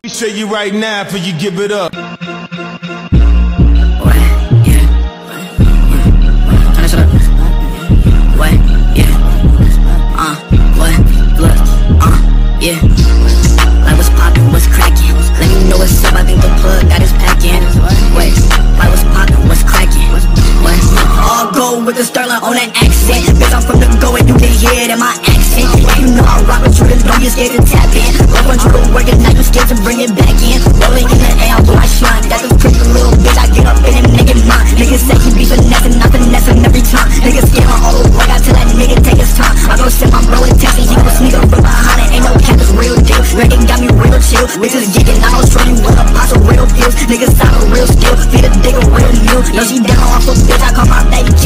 Let me show you right now before you give it up. Yeah. Like what's poppin', what's crackin'? Let me know what's up, I think the plug got his pack in. Wait, like what's poppin', what's crackin'? What? All gold with the sterling on that accent. Bitch, I'm from the go and you can hear it in my accent. Yeah, you know I rock with you, then don't you scared to tap in. Love when you go work it, now you scared to bring it back in. Rolling in the air, although I shine. That's a pretty little bitch, I get up in him, nigga mine. Niggas say he be finessing, I finesse him every time. Niggas scare my old boy, I tell that nigga take his time. I go send my bro a text and he gon' sneak up from behind it. Ain't no cap, it's real deal. Reckon got me real chill. Bitches geeking, I don't show you what a box of real feels. Niggas sound a real skill, feed a dick a real meal. No, she down off a bitch, I call my baby